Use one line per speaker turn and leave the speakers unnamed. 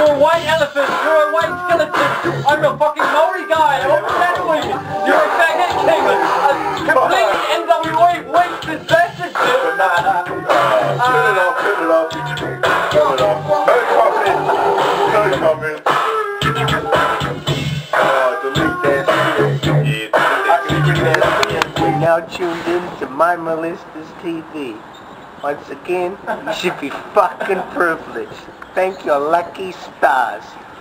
You're a white elephant. You're a white skeleton. I'm a fucking Maori guy. I'm shadowing. You're a faggot king. A completely NWA wasted bastard.
Turn it off. Turn it off. Turn it off. No comment. Delete that shit. I can bring that up.
You're now tuned in to Mindmolestaz TV. Once again, you should be fucking privileged. Thank your lucky stars.